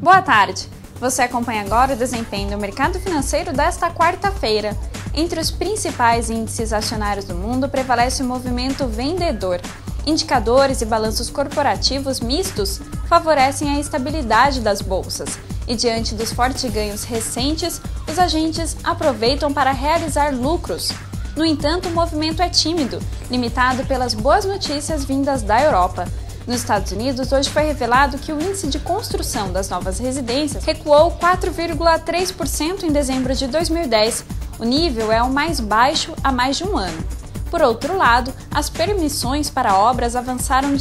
Boa tarde! Você acompanha agora o desempenho do mercado financeiro desta quarta-feira. Entre os principais índices acionários do mundo prevalece o movimento vendedor. Indicadores e balanços corporativos mistos favorecem a estabilidade das bolsas. E diante dos fortes ganhos recentes, os agentes aproveitam para realizar lucros. No entanto, o movimento é tímido, limitado pelas boas notícias vindas da Europa. Nos Estados Unidos, hoje foi revelado que o índice de construção das novas residências recuou 4,3% em dezembro de 2010. O nível é o mais baixo há mais de um ano. Por outro lado, as permissões para obras avançaram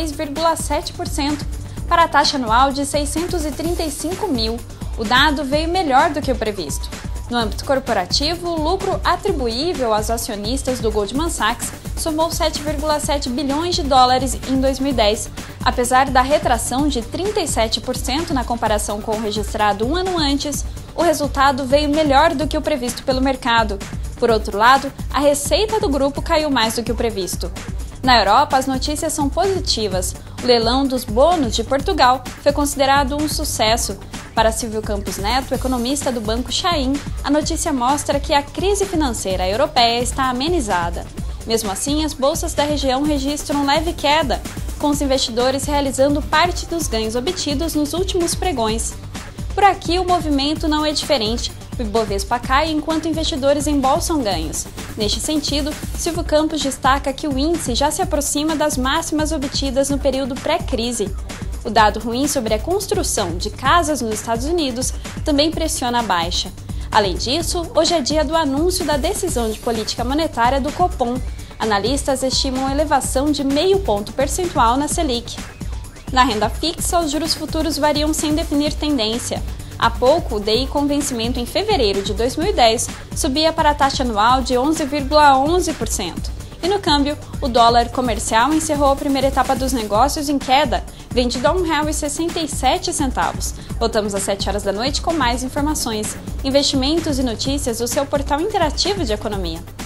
16,7%, para a taxa anual de 635 mil. O dado veio melhor do que o previsto. No âmbito corporativo, o lucro atribuível aos acionistas do Goldman Sachs somou 7,7 bilhões de dólares em 2010. Apesar da retração de 37% na comparação com o registrado um ano antes, o resultado veio melhor do que o previsto pelo mercado. Por outro lado, a receita do grupo caiu mais do que o previsto. Na Europa, as notícias são positivas. O leilão dos bônus de Portugal foi considerado um sucesso. Para Silvio Campos Neto, economista do Banco Chain, a notícia mostra que a crise financeira europeia está amenizada. Mesmo assim, as bolsas da região registram leve queda, com os investidores realizando parte dos ganhos obtidos nos últimos pregões. Por aqui, o movimento não é diferente. O Ibovespa cai enquanto investidores embolsam ganhos. Neste sentido, Silvio Campos destaca que o índice já se aproxima das máximas obtidas no período pré-crise. O dado ruim sobre a construção de casas nos Estados Unidos também pressiona a baixa. Além disso, hoje é dia do anúncio da decisão de política monetária do Copom. Analistas estimam elevação de 0,5 ponto percentual na Selic. Na renda fixa, os juros futuros variam sem definir tendência. Há pouco, o DI com vencimento em fevereiro de 2010 subia para a taxa anual de 11,11%. E no câmbio, o dólar comercial encerrou a primeira etapa dos negócios em queda, vendido a R$ 1,67. Voltamos às 7 horas da noite com mais informações, investimentos e notícias do seu portal interativo de economia.